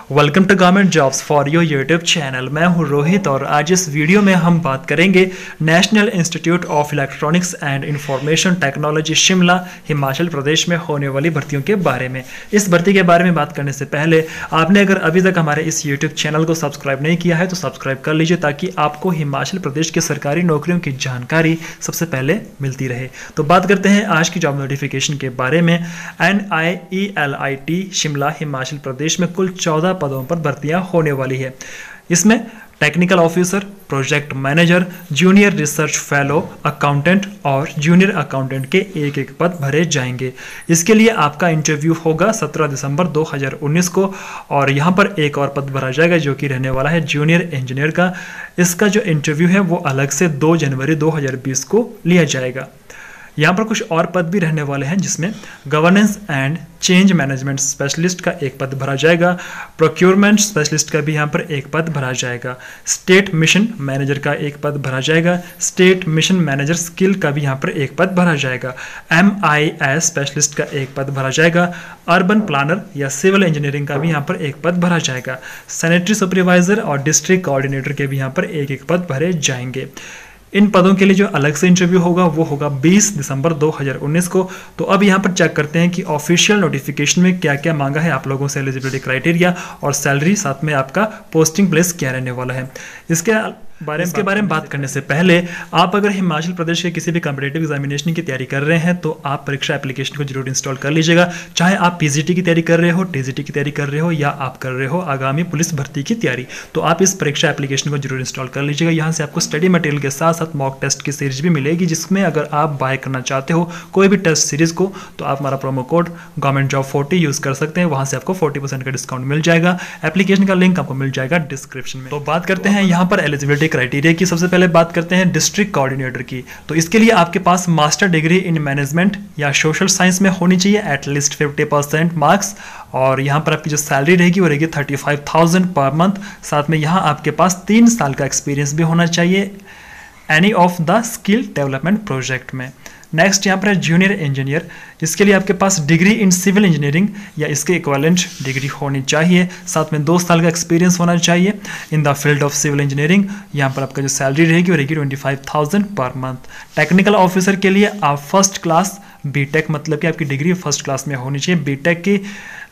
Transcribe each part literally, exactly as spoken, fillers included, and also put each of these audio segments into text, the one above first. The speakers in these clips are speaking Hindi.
Welcome to government jobs for your YouTube channel. मैं हूं रोहित और आज इस वीडियो में हम बात करेंगे national institute of electronics and information technology Shimla Himachal Pradesh में होने वाली भर्तियों के बारे में। इस भर्ती के बारे में बात करने से पहले आपने अगर अभी तक हमारे इस यूट्यूब चैनल को सब्सक्राइब नहीं किया है तो सब्सक्राइब कर लीजिए ताकि आपको हिमाचल प्रदेश की सरकारी नौकरियों की जानकारी सबसे पहले मिलती रहे। तो बात करते हैं आज की जॉब नोटिफिकेशन के बारे में। N I E L I T Shimla Himachal Pradesh में कुल चौदह पदों पर भर्तियां होने वाली है। इसमें technical officer, project manager, junior research fellow, accountant और जूनियर अकाउंटेंट के एक एक पद भरे जाएंगे। इसके लिए आपका इंटरव्यू होगा सत्रह दिसंबर दो हज़ार उन्नीस को और यहाँ पर एक और पद भरा जाएगा जो कि रहने वाला है जूनियर इंजीनियर का। इसका जो इंटरव्यू है वो अलग से दो जनवरी दो हज़ार बीस को लिया जाएगा। यहाँ पर कुछ और पद भी रहने वाले हैं जिसमें governance and change management specialist का एक पद भरा जाएगा, प्रोक्योरमेंट स्पेशलिस्ट का भी यहाँ पर एक पद भरा जाएगा, स्टेट मिशन मैनेजर का एक पद भरा जाएगा, स्टेट मिशन मैनेजर स्किल का भी यहाँ पर एक पद भरा जाएगा, एम आई एस स्पेशलिस्ट का एक पद भरा जाएगा, अर्बन प्लानर या सिविल इंजीनियरिंग का भी यहाँ पर एक पद भरा जाएगा, सैनिटरी सुपरवाइजर और डिस्ट्रिक्ट कोऑर्डिनेटर के भी यहाँ पर एक एक पद भरे जाएंगे। इन पदों के लिए जो अलग से इंटरव्यू होगा वो होगा बीस दिसंबर दो हज़ार उन्नीस को। तो अब यहाँ पर चेक करते हैं कि ऑफिशियल नोटिफिकेशन में क्या क्या मांगा है आप लोगों से, एलिजिबिलिटी क्राइटेरिया और सैलरी, साथ में आपका पोस्टिंग प्लेस क्या रहने वाला है। इसके बारे में इसके बारे में बात करने से पहले आप अगर हिमाचल प्रदेश के किसी भी कॉम्पिटिटिव एग्जामिनेशन की तैयारी कर रहे हैं तो आप परीक्षा एप्लीकेशन को जरूर इंस्टॉल कर लीजिएगा। चाहे आप पीजीटी की तैयारी कर रहे हो, टीजीटी की तैयारी कर रहे हो या आप कर रहे हो आगामी पुलिस भर्ती की तैयारी, तो आप इस परीक्षा एप्लीकेशन को जरूर इंस्टॉल कर लीजिएगा। यहाँ से आपको स्टडी मटेरियल के साथ साथ मॉक टेस्ट की सीरीज भी मिलेगी जिसमें अगर आप बाय करना चाहते हो कोई भी टेस्ट सीरीज को तो आप हमारा promo code government job forty use कर सकते हैं। वहां से आपको फोर्टी परसेंट का डिस्काउंट मिल जाएगा। एप्लीकेशन का लिंक आपको मिल जाएगा डिस्क्रिप्शन में। तो बात करते हैं यहाँ पर एलिजिबिलिटी क्राइटेरिया की। सबसे पहले बात करते हैं डिस्ट्रिक्ट कोऑर्डिनेटर की। तो इसके लिए आपके पास मास्टर डिग्री इन मैनेजमेंट या सोशल साइंस में होनी चाहिए, एटलीस्ट फिफ्टी परसेंट मार्क्स, और यहाँ पर आपकी जो सैलरी रहेगी वो रहेगी thirty five thousand per month. साथ में यहाँ आपके पास तीन साल का एक्सपीरियंस भी होना चाहिए any of the skill development project में। नेक्स्ट यहाँ पर है जूनियर इंजीनियर, जिसके लिए आपके पास डिग्री इन सिविल इंजीनियरिंग या इसके इक्विवेलेंट डिग्री होनी चाहिए, साथ में दो साल का एक्सपीरियंस होना चाहिए in the field of civil engineering. यहाँ पर आपका जो सैलरी रहेगी वो रहेगी twenty five thousand per month. Technical officer के लिए आप फर्स्ट क्लास बीटेक, मतलब कि आपकी डिग्री फर्स्ट क्लास में होनी चाहिए, बीटेक की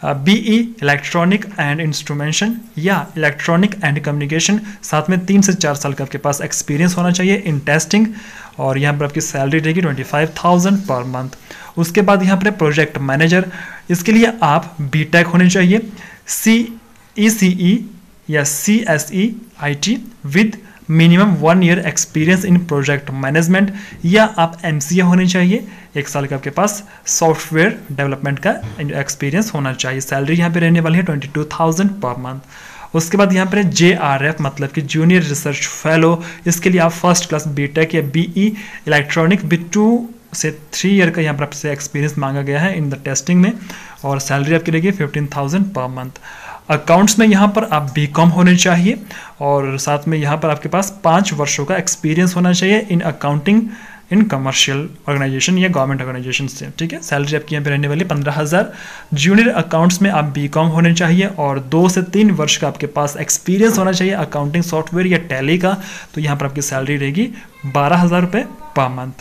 बीई इलेक्ट्रॉनिक एंड इंस्ट्रूमेंटेशन या इलेक्ट्रॉनिक एंड कम्युनिकेशन, साथ में तीन से चार साल का आपके पास एक्सपीरियंस होना चाहिए इन टेस्टिंग, और यहाँ पर आपकी सैलरी रहेगी twenty five thousand per month. उसके बाद यहाँ पर प्रोजेक्ट मैनेजर, इसके लिए आप बीटेक होने चाहिए, सी ई सी ई या C S E I T with minimum one year experience in project management, या आप एमसीए होने चाहिए, एक साल का आपके पास सॉफ्टवेयर डेवलपमेंट का एक्सपीरियंस होना चाहिए। सैलरी यहाँ पे रहने वाली है twenty two thousand per month. उसके बाद यहाँ पर जे आर एफ, मतलब कि जूनियर रिसर्च फेलो, इसके लिए आप फर्स्ट क्लास बीटेक या बीई इलेक्ट्रॉनिक विद टू से थ्री ईयर का यहाँ पर आपसे एक्सपीरियंस मांगा गया है इन द टेस्टिंग में, और सैलरी आपकी रहेगी fifteen thousand per month. Accounts में यहाँ पर आप बीकॉम होने चाहिए और साथ में यहाँ पर आपके पास पाँच वर्षों का एक्सपीरियंस होना चाहिए in accounting in commercial organisation या गवर्नमेंट ऑर्गेनाइजेशन से। ठीक है, सैलरी आपकी यहाँ पे रहने वाली पंद्रह हज़ार। जूनियर अकाउंट्स में आप बीकॉम होने चाहिए और दो से तीन वर्ष का आपके पास एक्सपीरियंस होना चाहिए अकाउंटिंग सॉफ्टवेयर या टैली का, तो यहाँ पर आपकी सैलरी रहेगी बारह हज़ार रुपये पर मंथ।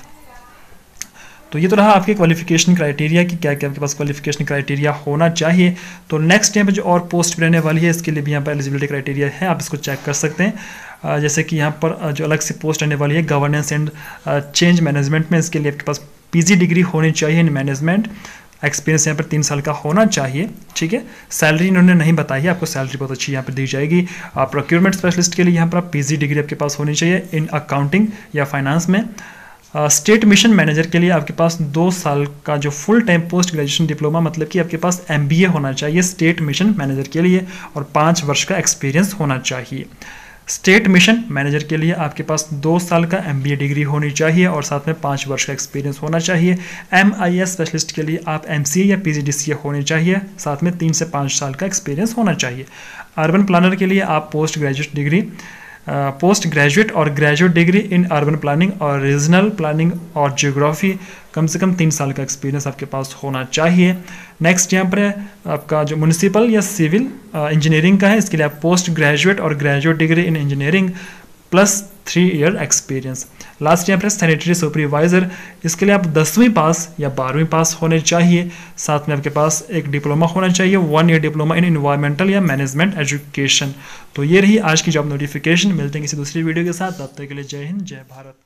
तो ये तो रहा आपके क्वालिफिकेशन क्राइटेरिया कि क्या क्या आपके पास क्वालिफिकेशन क्राइटेरिया होना चाहिए। तो नेक्स्ट यहाँ पे जो और पोस्ट रहने वाली है इसके लिए भी यहाँ पर एलिजिबिलिटी क्राइटेरिया है, आप इसको चेक कर सकते हैं। जैसे कि यहाँ पर जो अलग से पोस्ट रहने वाली है गवर्नेंस एंड चेंज मैनेजमेंट में, इसके लिए आपके पास पीजी डिग्री होनी चाहिए इन मैनेजमेंट, एक्सपीरियंस यहाँ पर तीन साल का होना चाहिए। ठीक है, सैलरी इन्होंने नहीं बताई है, आपको सैलरी बहुत अच्छी यहाँ पर दी जाएगी। प्रोक्योरमेंट स्पेशलिस्ट के लिए यहाँ पर आप पीजी डिग्री आपके पास होनी चाहिए इन अकाउंटिंग या फाइनेंस में। स्टेट मिशन मैनेजर के लिए आपके पास दो साल का जो full time post graduation diploma, मतलब कि आपके पास एमबीए होना चाहिए स्टेट मिशन मैनेजर के लिए, और पाँच वर्ष का एक्सपीरियंस होना चाहिए। स्टेट मिशन मैनेजर के लिए आपके पास दो साल का एमबीए डिग्री होनी चाहिए और साथ में पाँच वर्ष का एक्सपीरियंस होना चाहिए। एमआईएस स्पेशलिस्ट के लिए आप एमसीए या पीजीडीसीए होने चाहिए, साथ में तीन से पाँच साल का एक्सपीरियंस होना चाहिए। अर्बन प्लानर के लिए आप post graduate degree post graduate और graduate degree in urban planning और रीजनल प्लानिंग और जियोग्राफी कम से कम तीन साल का एक्सपीरियंस आपके पास होना चाहिए। नेक्स्ट यहाँ पर है आपका जो म्यूनिसिपल या सिविल इंजीनियरिंग का है, इसके लिए आप पोस्ट ग्रेजुएट और graduate degree in engineering plus three year experience. Last यहाँ पर सैनिटरी सुपरवाइजर, इसके लिए आप दसवीं पास या बारहवीं पास होने चाहिए, साथ में आपके पास एक डिप्लोमा होना चाहिए, one year diploma in environmental या मैनेजमेंट एजुकेशन। तो ये रही आज की जॉब नोटिफिकेशन। मिलते हैं किसी दूसरी वीडियो के साथ, तब तक के लिए जय हिंद जय भारत।